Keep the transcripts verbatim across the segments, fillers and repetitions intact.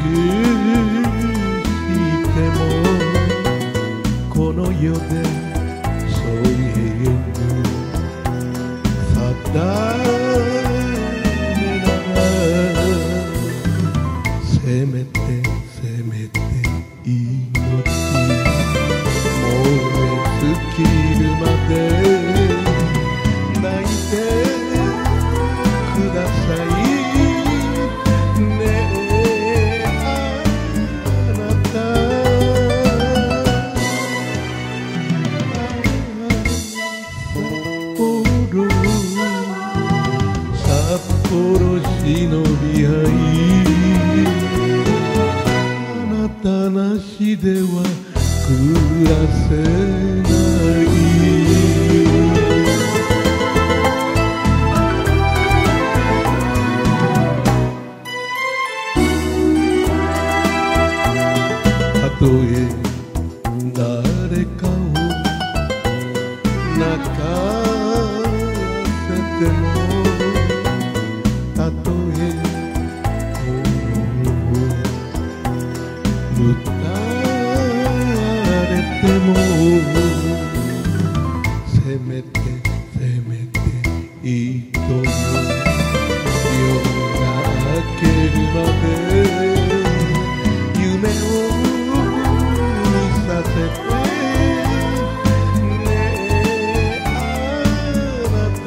してもこの世でそう永遠に定めならせめてせめて命燃え尽きるまで泣いてくださいねえあなた札幌札幌忍び合いあなたなしでは暮らせないたとえ誰かを泣かせてもたとえ心を打たれてもせめてせめていいという夜が明けるまで夢を見させてねえあなた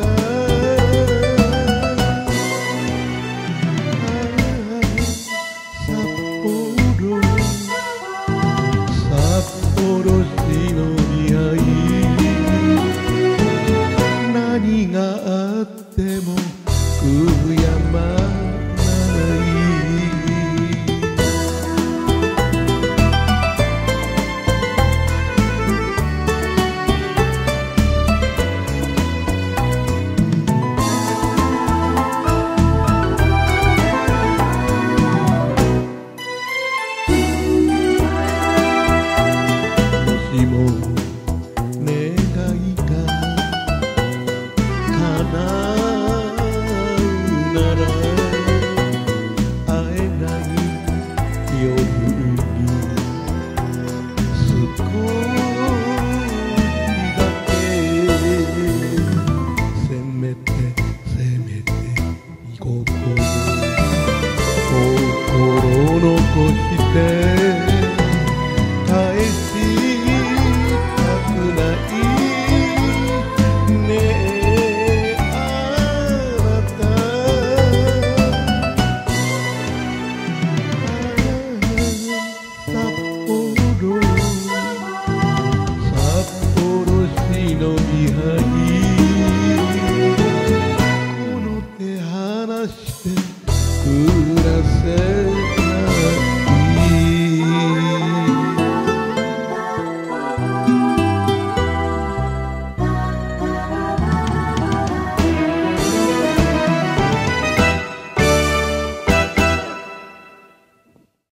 札幌札幌忍び合い何があっても悔やまないもしも願いが叶うなら会えない夜に少しだけせめてせめて心心残して